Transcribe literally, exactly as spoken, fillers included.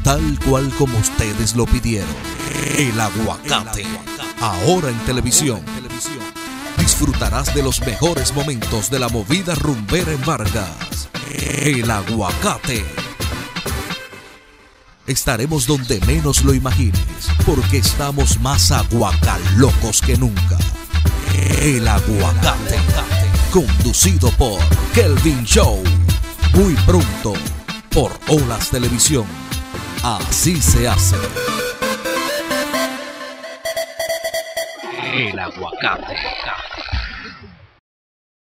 tal cual como ustedes lo pidieron. El Aguacate, ahora en televisión. Disfrutarás de los mejores momentos de la movida rumbera en Vargas. El Aguacate. Estaremos donde menos lo imagines, porque estamos más aguacalocos que nunca. El Aguacate, conducido por Kelvin Show. Muy pronto, por Olas Televisión. Así se hace. El Aguacate.